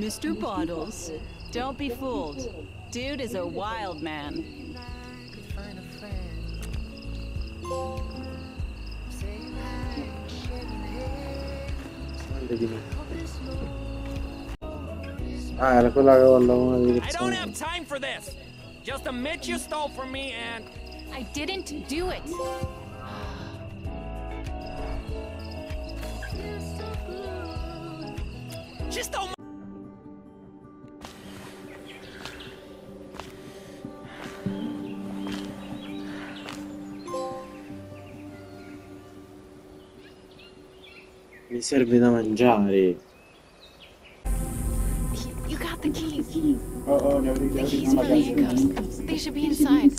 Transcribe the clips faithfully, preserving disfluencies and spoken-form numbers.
Mister Bottles, don't be fooled. Dude is a wild man. Ah, era quella che volevo una I don't direzione. have time for this. Just admit you stole from me and I didn't do it. she stole my Mi serve da mangiare. You got the keys. Oh, oh, ne ho The ricordato keys una for the handcuffs. They should be inside.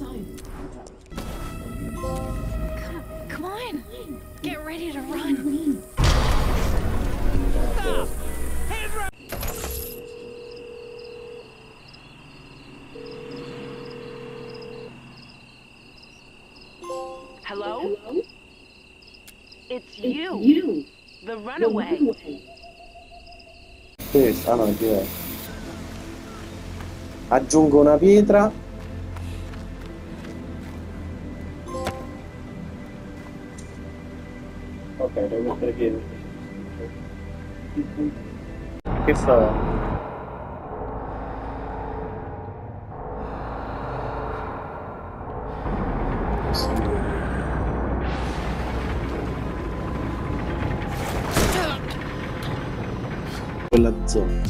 Come, come on. Get ready to run. stop. Hands right. Hello? It's you. The runaway. Sì, ah no, è diverso. Aggiungo una pietra. Ok, devo mettere pietra. Che fa? Quella zona.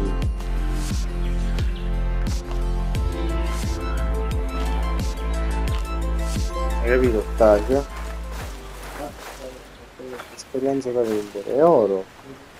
Hai capito? Taglio. Esperienza da vendere. È oro.